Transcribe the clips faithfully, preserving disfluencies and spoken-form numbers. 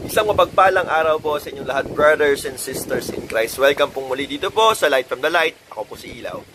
Isang mapagpalang araw po sa inyong lahat, brothers and sisters in Christ. Welcome pong muli dito po sa Light from the Light. Ako po si Ilaw.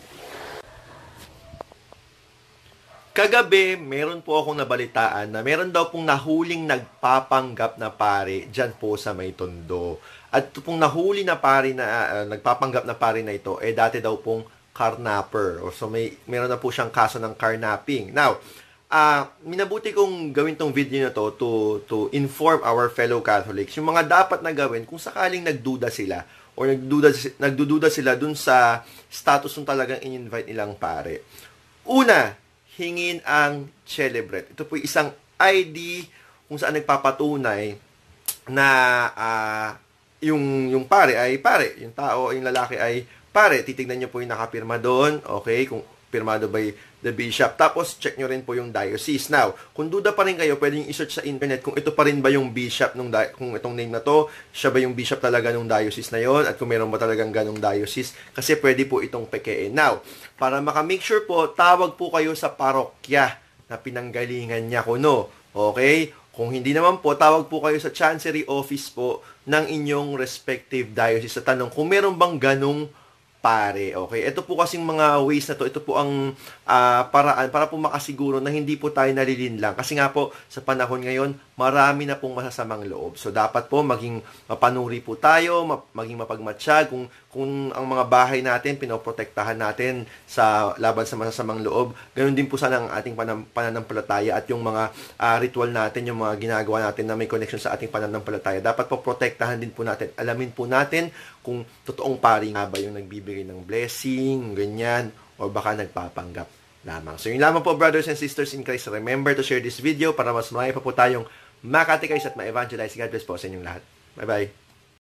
Kagabi, meron po akong nabalitaan na meron daw pong nahuling nagpapanggap na pare dyan po sa may Tondo. At ito pong nahuli na pare na, uh, nagpapanggap na pare na ito, eh dati daw pong carnapper. So may meron na po siyang kaso ng carnapping. Now, uh, minabuti kong gawin tong video na to to, to inform our fellow Catholics yung mga dapat na gawin kung sakaling nagduda sila o nagduda, nagdududa sila dun sa status ng talagang in-invite nilang pare. Una, hingin ang celebrate. Ito po isang I D kung saan nagpapatunay na uh, yung, yung pare ay pare. Yung tao, yung lalaki ay pare. Titignan nyo po yung nakapirma doon. Okay? Kung pirmado by the bishop. Tapos, check nyo rin po yung diocese. Now, kung duda pa rin kayo, pwede nyo i-search sa internet kung ito pa rin ba yung bishop, nung kung itong name na to, siya ba yung bishop talaga nung diocese na yon, at kung meron ba talagang ganong diocese, kasi pwede po itong pekein. Now, para makamake sure po, tawag po kayo sa parokya na pinanggalingan niya kuno. Okay? Kung hindi naman po, tawag po kayo sa chancery office po ng inyong respective diocese sa tanong kung meron bang ganong pare. Okay? Ito po kasing mga ways na to, ito po ang uh, paraan para po makasiguro na hindi po tayo nalilinlang. Kasi nga po, sa panahon ngayon, marami na pong masasamang loob. So, dapat po maging mapanuri po tayo, maging mapagmatsyag. Kung, kung ang mga bahay natin, pinoprotektahan natin sa laban sa masasamang loob, ganoon din po sana ang ating panam, pananampalataya at yung mga uh, ritual natin, yung mga ginagawa natin na may connection sa ating pananampalataya. Dapat po protektahan din po natin. Alamin po natin kung totoong pari nga ba yung nagbibigay ng blessing, ganyan, o baka nagpapanggap lamang. So, yun lamang po, brothers and sisters in Christ. Remember to share this video para mas marami pa po tayong makatikais at ma-evangelize. God bless po sa inyong lahat. Bye-bye.